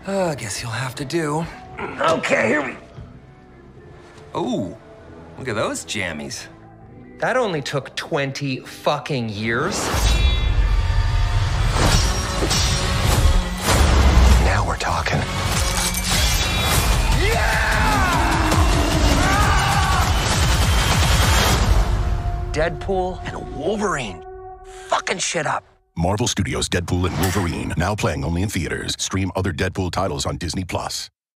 I guess you'll have to do. Okay, here we... Oh, look at those jammies. That only took 20 fucking years. Now we're talking. Deadpool and Wolverine. Fucking shit up. Marvel Studios' Deadpool and Wolverine, now playing only in theaters. Stream other Deadpool titles on Disney+.